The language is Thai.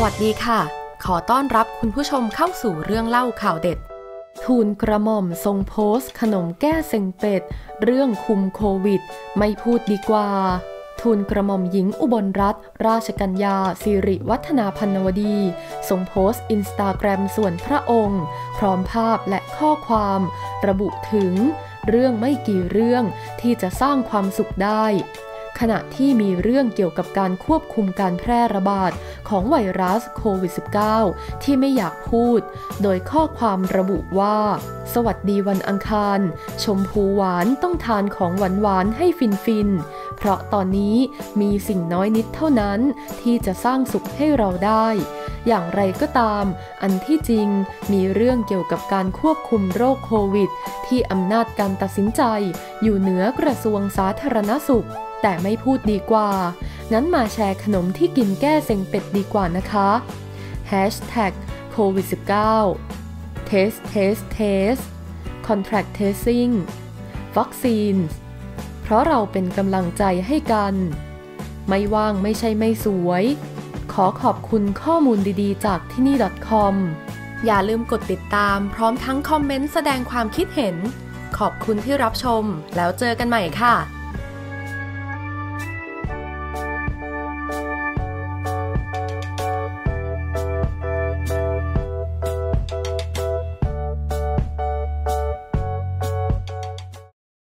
วัสดีค่ะขอต้อนรับคุณผู้ชมเข้าสู่เรื่องเล่าข่าวเด็ดทูลกระหม่อมทรงโพสต์ขนมแก้เซ็งเป็ดเรื่องคุมโควิดไม่พูดดีกว่าทูลกระหม่อมหญิงอุบลรัตนราชกัญญาสิริวัฒนาพันวดีทรงโพสต์อินสตาแกรมส่วนพระองค์พร้อมภาพและข้อความระบุถึงเรื่องไม่กี่เรื่องที่จะสร้างความสุขได้ขณะที่มีเรื่องเกี่ยวกับการควบคุมการแพร่ระบาดของไวรัสโควิด -19 ที่ไม่อยากพูดโดยข้อความระบุว่าสวัสดีวันอังคารชมพูหวานต้องทานของหวานๆให้ฟินๆเพราะตอนนี้มีสิ่งน้อยนิดเท่านั้นที่จะสร้างสุขให้เราได้อย่างไรก็ตามอันที่จริงมีเรื่องเกี่ยวกับการควบคุมโรคโควิดที่อำนาจการตัดสินใจอยู่เหนือกระทรวงสาธารณสุขแต่ไม่พูดดีกว่างั้นมาแชร์ขนมที่กินแก้เซ็งเป็ดดีกว่านะคะ #COVID-19 Test Contract Tracing Vaccines เพราะเราเป็นกำลังใจให้กันไม่ว่างไม่ใช่ไม่สวยขอขอบคุณข้อมูลดีๆจากที่นี่ .com อย่าลืมกดติดตามพร้อมทั้งคอมเมนต์แสดงความคิดเห็นขอบคุณที่รับชมแล้วเจอกันใหม่ค่ะ